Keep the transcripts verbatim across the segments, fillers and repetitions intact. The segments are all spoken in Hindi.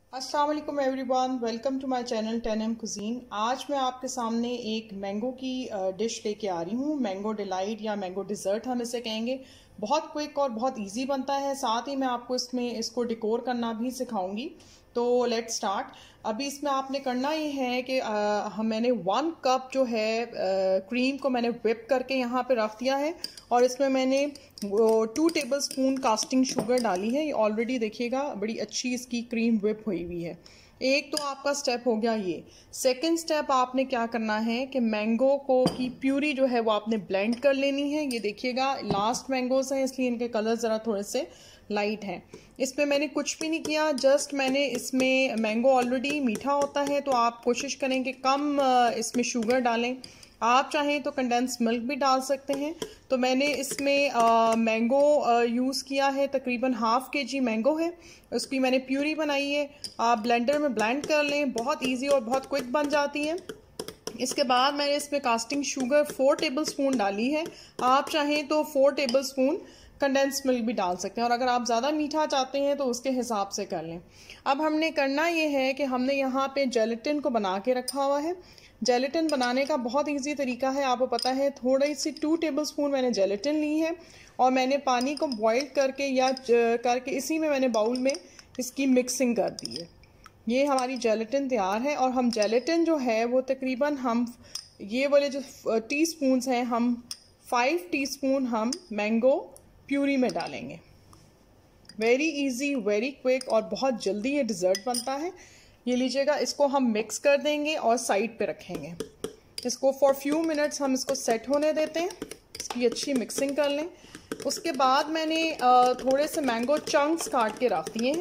अस्सलाम वालेकुम everyone, welcome to my channel ten M cuisine. आज मैं आपके सामने एक मैंगो की डिश लेके आ रही हूँ। मैंगो डिलाइट या मैंगो डिज़र्ट हम इसे कहेंगे। बहुत क्विक और बहुत इजी बनता है। साथ ही मैं आपको इसमें इसको डेकोर करना भी सिखाऊंगी। तो लेट्स स्टार्ट। अभी इसमें आपने करना ये है कि हम मैंने वन कप जो है क्रीम को मैंने व्हिप करके यहाँ पे रख दिया है और इसमें मैंने two tablespoon casting sugar डाली है। ये ऑलरेडी देखिएगा बड़ी अच्छी इसकी क्रीम व्हिप हुई हुई है। एक तो आपका स्टेप हो गया ये। सेकंड स्टेप आपने क्या करना है कि मैंगो को की प्यूरी जो है वो आपने ब्लेंड कर लेनी है। ये देखिएगा लास्ट मैंगोज हैं इसलिए इनके कलर ज़रा थोड़े से लाइट हैं। इसमें मैंने कुछ भी नहीं किया, जस्ट मैंने इसमें मैंगो ऑलरेडी मीठा होता है तो आप कोशिश करें कि कम इसमें शुगर डालें। आप चाहें तो कंडेंस मिल्क भी डाल सकते हैं। तो मैंने इसमें आ, मैंगो आ, यूज़ किया है, तकरीबन हाफ़ के जी मैंगो है, उसकी मैंने प्यूरी बनाई है। आप ब्लेंडर में ब्लेंड कर लें, बहुत इजी और बहुत क्विक बन जाती है। इसके बाद मैंने इसमें casting sugar four tablespoon डाली है। आप चाहें तो four tablespoon condensed milk भी डाल सकते हैं और अगर आप ज़्यादा मीठा चाहते हैं तो उसके हिसाब से कर लें। अब हमने करना ये है कि हमने यहाँ पे जेलेटिन को बना के रखा हुआ है। जेलेटिन बनाने का बहुत इजी तरीका है, आपको पता है। थोड़ी सी टू टेबल स्पून मैंने जेलेटिन ली है और मैंने पानी को बॉईल करके या करके इसी में मैंने बाउल में इसकी मिक्सिंग कर दी है। ये हमारी जेलेटिन तैयार है और हम जेलेटिन जो है वो तकरीबन हम ये वाले जो टी स्पून्स हैं हम फाइव टी स्पून हम मैंगो प्यूरी में डालेंगे। वेरी इजी, वेरी क्विक और बहुत जल्दी ये डिज़र्ट बनता है। ये लीजिएगा, इसको हम मिक्स कर देंगे और साइड पे रखेंगे। इसको फॉर फ्यू मिनट्स हम इसको सेट होने देते हैं, इसकी अच्छी मिक्सिंग कर लें। उसके बाद मैंने थोड़े से मैंगो चंक्स काट के रख दिए हैं।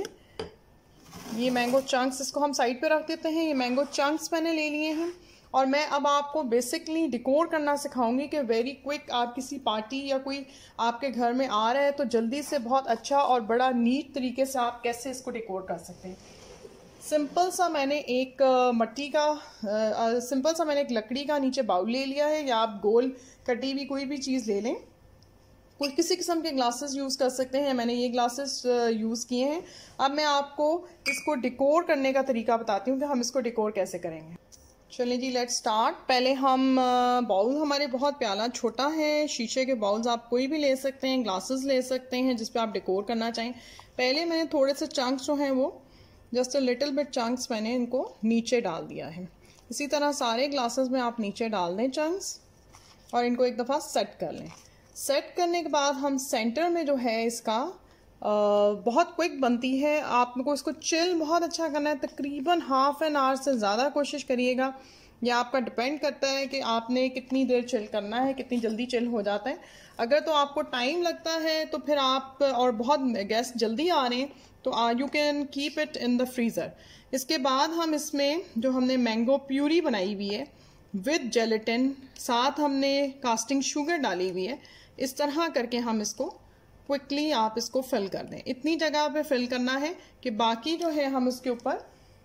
ये मैंगो चंक्स इसको हम साइड पे रख देते हैं। ये मैंगो चंक्स मैंने ले लिए हैं और मैं अब आपको बेसिकली डेकोर करना सिखाऊंगी कि वेरी क्विक आप किसी पार्टी या कोई आपके घर में आ रहा है तो जल्दी से बहुत अच्छा और बड़ा नीट तरीके से आप कैसे इसको डेकोर कर सकते हैं। सिंपल सा मैंने एक मट्टी का सिंपल सा मैंने एक लकड़ी का नीचे बाउल ले लिया है या आप गोल कटी हुई कोई भी चीज़ ले लें। कुछ किसी किस्म के ग्लासेस यूज़ कर सकते हैं, मैंने ये ग्लासेस यूज़ किए हैं। अब मैं आपको इसको डेकोर करने का तरीका बताती हूँ कि हम इसको डेकोर कैसे करेंगे। चलिए जी, लेट्स स्टार्ट। पहले हम बाउल हमारे बहुत प्याला छोटा है, शीशे के बाउल्स आप कोई भी ले सकते हैं, ग्लासेस ले सकते हैं जिस पे आप डेकोर करना चाहें। पहले मैंने थोड़े से चंक्स जो हैं वो just a little bit chunks मैंने इनको नीचे डाल दिया है। इसी तरह सारे ग्लासेस में आप नीचे डाल दें चंक्स और इनको एक दफ़ा सेट कर लें। सेट करने के बाद हम सेंटर में जो है इसका आ, बहुत क्विक बनती है। आपको इसको चिल बहुत अच्छा करना है, तकरीबन हाफ एन आवर से ज़्यादा कोशिश करिएगा। यह आपका डिपेंड करता है कि आपने कितनी देर चिल करना है, कितनी जल्दी चिल हो जाता है। अगर तो आपको टाइम लगता है तो फिर आप और बहुत गेस्ट जल्दी आ रहे हैं तो you can keep it in the freezer. इसके बाद हम इसमें जो हमने मैंगो प्यूरी बनाई हुई है विद जेलेटिन, साथ हमने कास्टिंग शुगर डाली हुई है, इस तरह करके हम इसको क्विकली आप इसको फिल कर दें। इतनी जगह पे फिल करना है कि बाकी जो है हम उसके ऊपर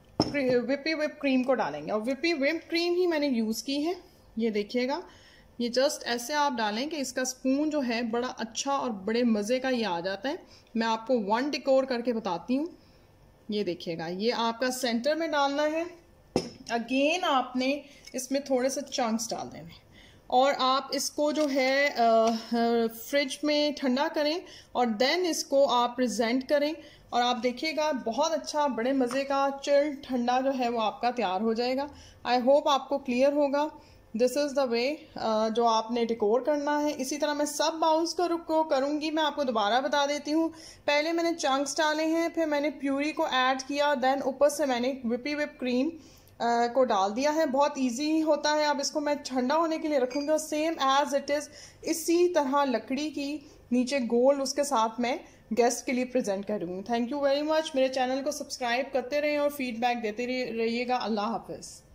विपी व्हिप क्रीम को डालेंगे और विपी व्हिप क्रीम ही मैंने यूज़ की है। ये देखिएगा, ये जस्ट ऐसे आप डालें कि इसका स्पून जो है बड़ा अच्छा और बड़े मज़े का ये आ जाता है। मैं आपको वन डेकोर करके बताती हूँ। ये देखिएगा, ये आपका सेंटर में डालना है। अगेन आपने इसमें थोड़े से चंक्स डाल देने और आप इसको जो है फ्रिज में ठंडा करें और देन इसको आप प्रेजेंट करें और आप देखिएगा बहुत अच्छा बड़े मज़े का चिल्ड ठंडा जो है वो आपका तैयार हो जाएगा। आई होप आपको क्लियर होगा। दिस इज़ द वे जो आपने डेकोर करना है। इसी तरह मैं सब बाउल्स को को करूँगी। मैं आपको दोबारा बता देती हूँ। पहले मैंने चंक्स डाले हैं, फिर मैंने प्यूरी को ऐड किया, देन ऊपर से मैंने विपी व्हिप क्रीम Uh, को डाल दिया है। बहुत इजी होता है। अब इसको मैं ठंडा होने के लिए रखूँगी और सेम एज इट इज़ इसी तरह लकड़ी की नीचे गोल उसके साथ मैं गेस्ट के लिए प्रेजेंट करूँगी। Thank you very much. मेरे चैनल को सब्सक्राइब करते रहें और फीडबैक देते रहिएगा। अल्लाह हाफिज़।